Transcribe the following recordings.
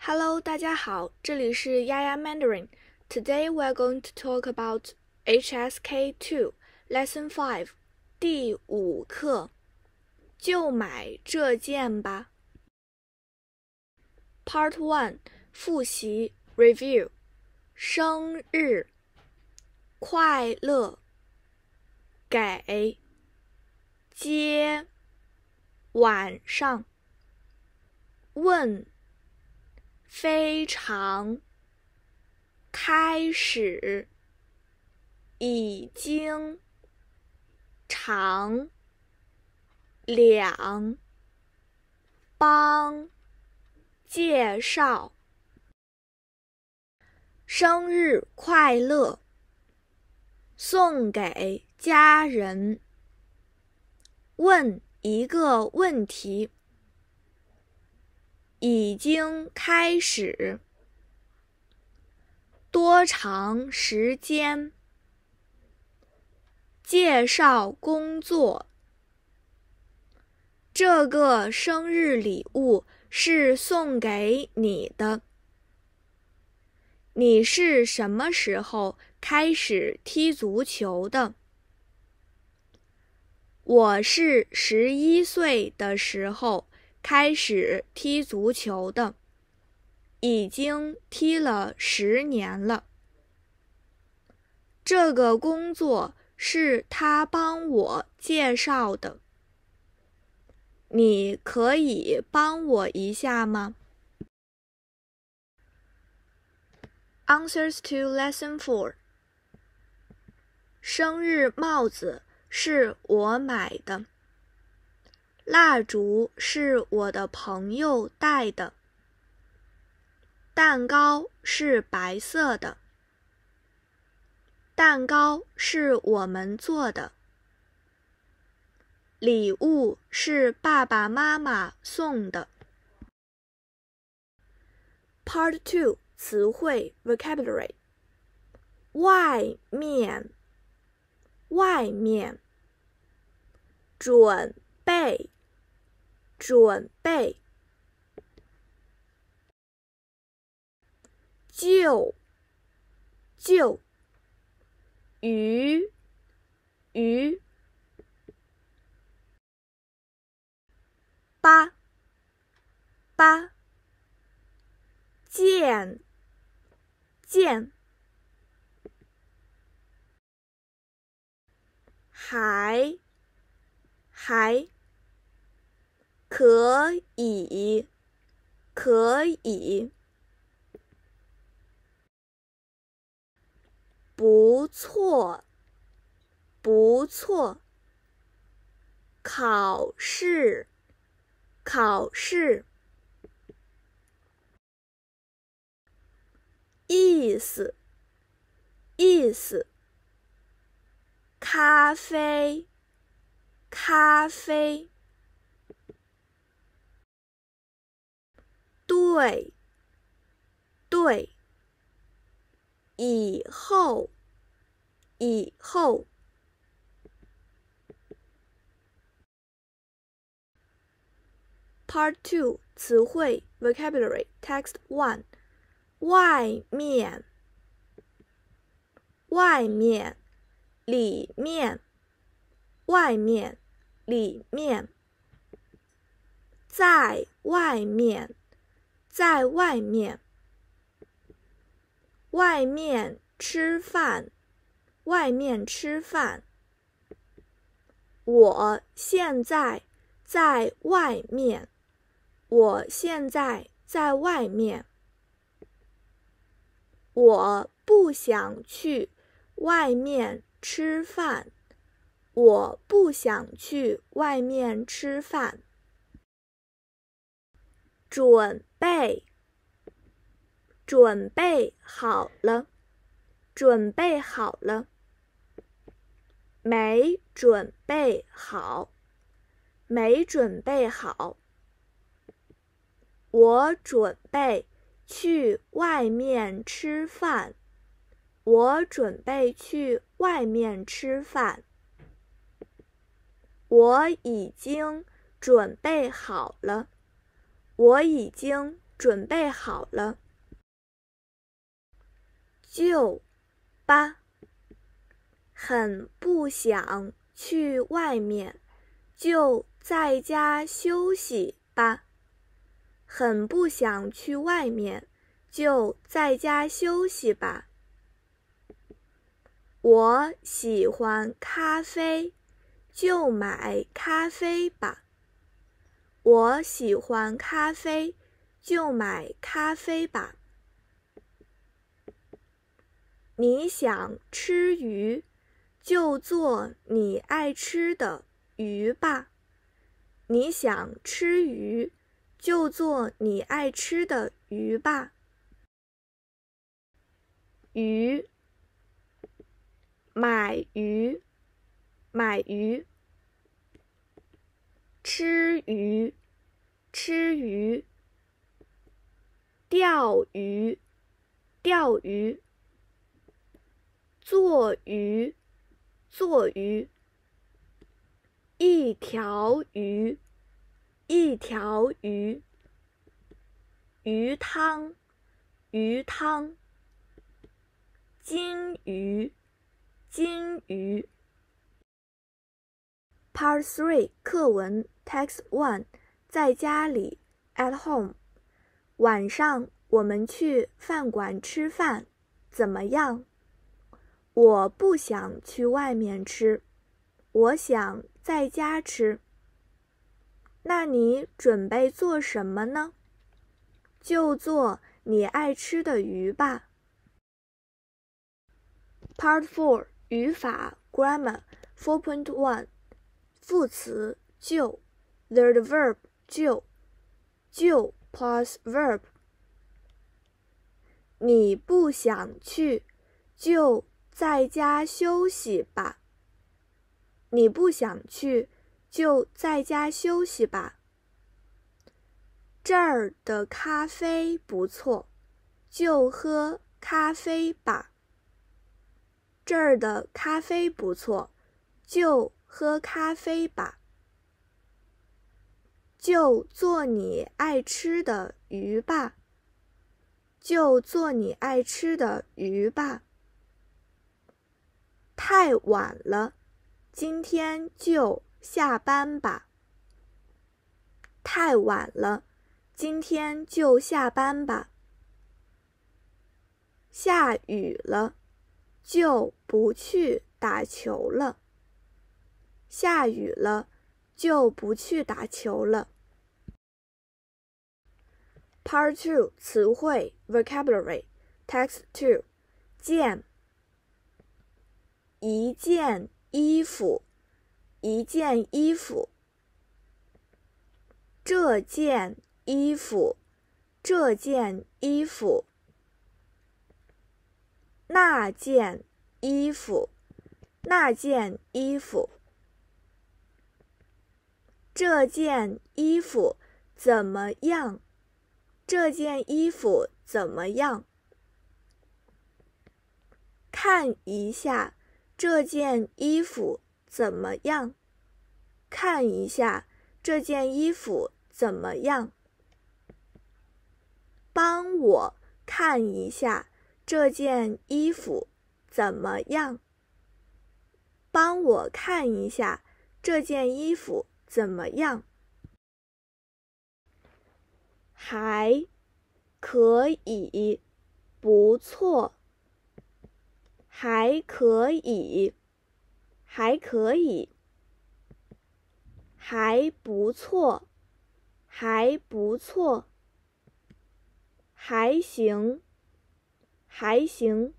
Hello， 大家好，这里是丫丫 Mandarin. Today we are going to talk about HSK 2, Lesson 5, 第5课，就买这件吧。Part 1, 复习 Review, 生日，快乐，给，接，晚上，问，非常，开始，已经，长，两，帮，介绍，生日快乐，送给家人，问一个问题，已经开始，多长时间，介绍工作，这个生日礼物是送给你的。你是什么时候开始踢足球的？我是11岁的时候开始踢足球的，已经踢了10年了。这个工作是他帮我介绍的。你可以帮我一下吗？ Answers to Lesson 4. 生日帽子是我买的，蜡烛是我的朋友带的，蛋糕是白色的，蛋糕是我们做的，礼物是爸爸妈妈送的。Part 2, 词汇 Vocabulary. 外面，外面，准备，准备，就，就，鱼，鱼，八，八，见，见，还，可以，可以，不错，不错，考试，考试，意思，意思，咖啡，咖啡，对，对，以后，以后。Part 2, 词汇 Vocabulary. Text 1. 外面，外面，里面，外面，里面，在外面，在外面，外面吃饭，外面吃饭，我现在在外面，我现在在外面，我不想去外面吃饭，我不想去外面吃饭。准备，准备好了，准备好了。没准备好，没准备好。我准备去外面吃饭，我准备去外面吃饭。我已经准备好了，我已经准备好了。就吧，很不想去外面，就在家休息吧。很不想去外面，就在家休息吧。我喜欢咖啡，就买咖啡吧。我喜欢咖啡，就买咖啡吧。你想吃鱼，就做你爱吃的鱼吧。你想吃鱼，就做你爱吃的鱼吧。鱼，买鱼，买鱼。吃鱼，吃鱼。钓鱼，钓鱼。做鱼，做鱼。一条鱼，一条鱼。鱼汤，鱼汤。金鱼，金鱼。Part 3课文 Text 1在家里 at home。晚上我们去饭馆吃饭，怎么样？我不想去外面吃，我想在家吃。那你准备做什么呢？就做你爱吃的鱼吧。Part 4语法 Grammar 4.1副词就 the verb 就 plus verb。你不想去，就在家休息吧。你不想去，就在家休息吧。这儿的咖啡不错，就喝咖啡吧。这儿的咖啡不错，就喝咖啡吧。就做你爱吃的鱼吧。就做你爱吃的鱼吧。太晚了，今天就下班吧。太晚了，今天就下班吧。下雨了，就不去打球了。下雨了，就不去打球了。Part 2词汇 Vocabulary Text 2件，一件衣服，一件衣服。这件衣服，这件衣服。那件衣服，那件衣服。这件衣服怎么样？这件衣服怎么样？看一下这件衣服怎么样？看一下这件衣服怎么样？帮我看一下这件衣服怎么样？帮我看一下这件衣服怎么样？还可以，不错。还可以，还可以。还不错，还不错。还行，还行。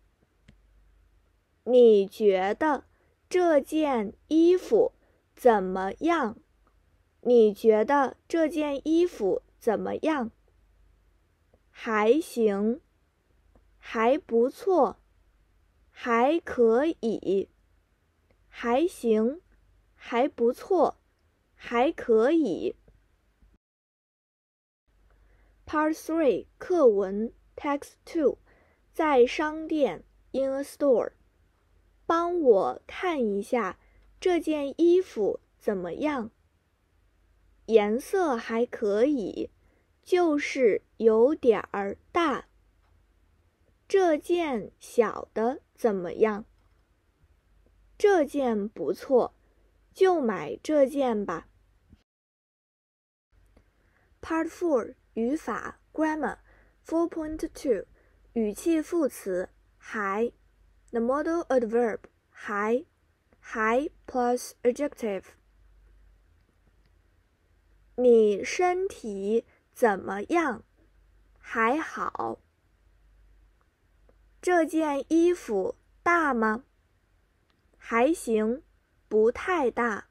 你觉得这件衣服怎么样？你觉得这件衣服怎么样？还行，还不错，还可以。还行，还不错，还可以。Part 3课文 Text 2在商店 in a store。帮我看一下这件衣服怎么样？颜色还可以， 就是有点儿大。这件小的怎么样？这件不错，就买这件吧。Part 4 语法 Grammar 4.2 语气副词还 The modal adverb 还 plus adjective 你身体怎么样？还好。这件衣服大吗？还行，不太大。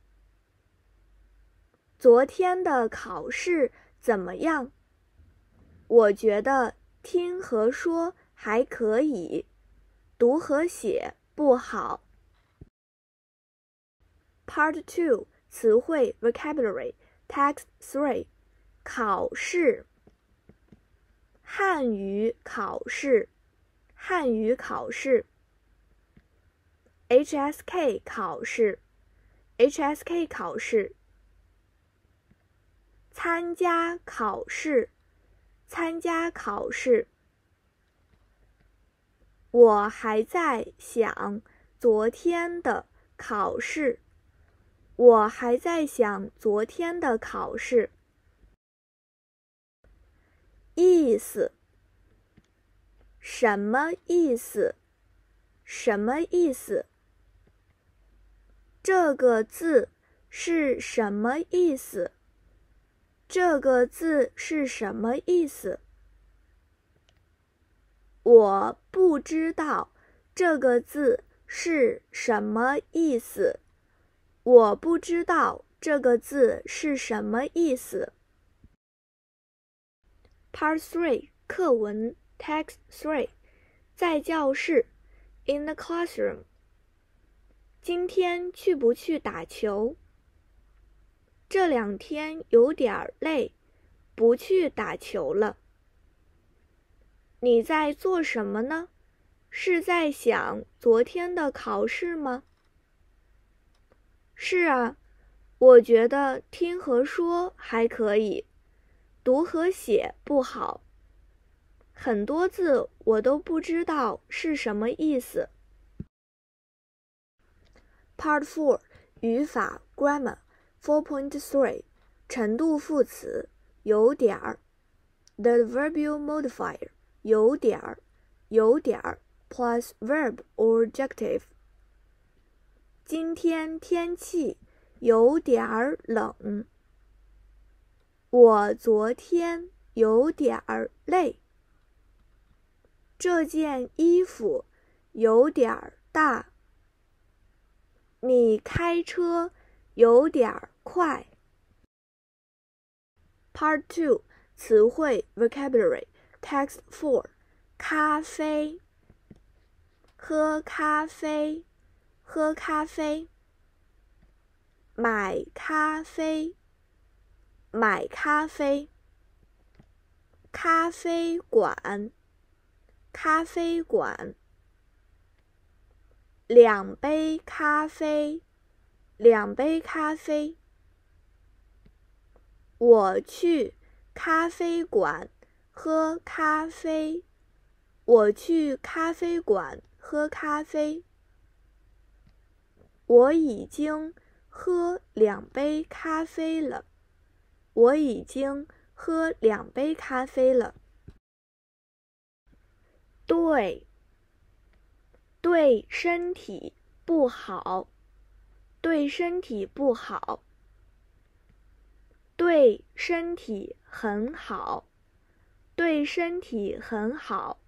昨天的考试怎么样？我觉得听和说还可以，读和写不好。Part 2词汇 Vocabulary Text 3考试汉语考试汉语考试 HSK 考试 HSK 考试参加考试参加考试我还在想昨天的考试我还在想昨天的考试意思什么意思什么意思这个字是什么意思这个字是什么意思我不知道这个字是什么意思我不知道这个字是什么意思Part 3课文 Text 3在教室 In the classroom 今天去不去打球？这2天有点累，不去打球了。你在做什么呢？是在想昨天的考试吗？是啊，我觉得听和说还可以，读和写不好。很多字我都不知道是什么意思。Part 4语法 Grammar 4.3程度副词有点儿 The adverbial modifier 有点儿 plus verb or adjective 今天天气有点儿冷我昨天有点儿累这件衣服有点儿大你开车有点快。Part 2词汇 Vocabulary Text 4咖啡喝咖啡喝咖啡买咖啡买咖啡咖啡馆咖啡馆2杯咖啡2杯咖啡我去咖啡馆喝咖啡我去咖啡馆喝咖啡我已经喝2杯咖啡了我已经喝2杯咖啡了对对身体不好对身体不好对身体很好对身体很好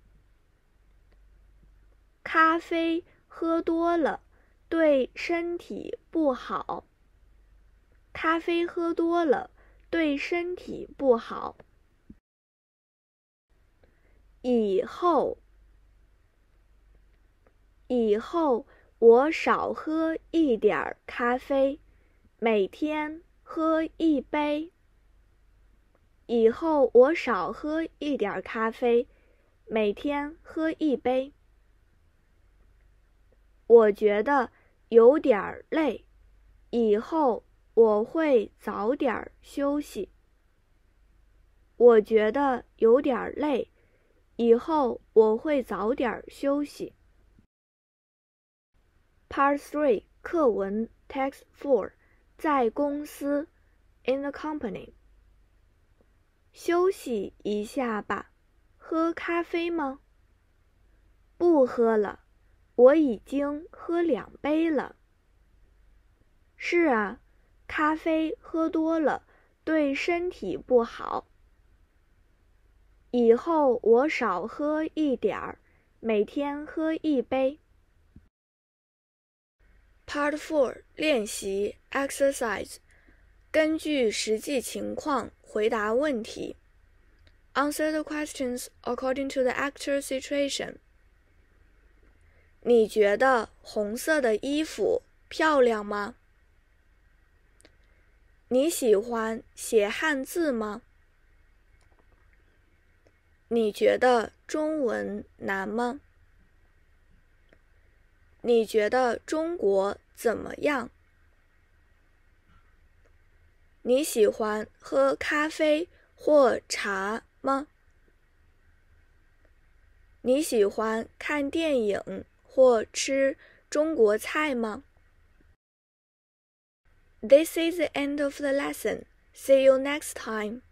咖啡喝多了对身体不好咖啡喝多了对身体不好以后我少喝一点咖啡每天喝1杯以后我少喝一点咖啡每天喝1杯我觉得有点累以后我会早点休息我觉得有点累，以后我会早点休息。Part 3课文 Text 4在公司 in the company。休息一下吧，喝咖啡吗？不喝了，我已经喝2杯了。是啊，咖啡喝多了对身体不好。以后我少喝一点儿，每天喝1杯。Part 4练习 Exercise， 根据实际情况回答问题。Answer the questions according to the actual situation。你觉得红色的衣服漂亮吗？你喜欢写汉字吗？你觉得中文难吗？你觉得中国怎么样？你喜欢喝咖啡或茶吗？你喜欢看电影或吃中国菜吗？ This is the end of the lesson. See you next time.